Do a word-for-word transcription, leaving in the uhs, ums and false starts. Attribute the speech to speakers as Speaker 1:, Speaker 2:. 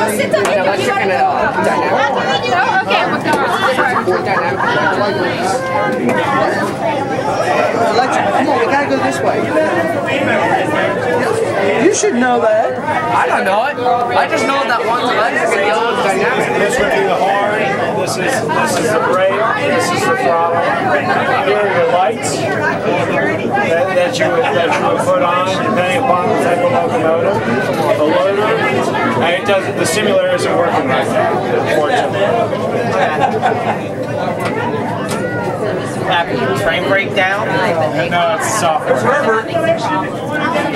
Speaker 1: sit on it.
Speaker 2: Electric and uh, dynamic.
Speaker 1: Oh, okay.
Speaker 2: Electric. Come on, we gotta go this way.
Speaker 3: You should know that.
Speaker 2: I don't know it. I just know that one's electric and the other one's dynamic.
Speaker 4: This would be the horn. This is this is the brake. This is the throttle. Here are your lights that, that you would that you would put on depending upon the type of locomotive. The loader. And it does. The simulator isn't working right now, unfortunately.
Speaker 5: Happy train breakdown?
Speaker 4: No, it's software.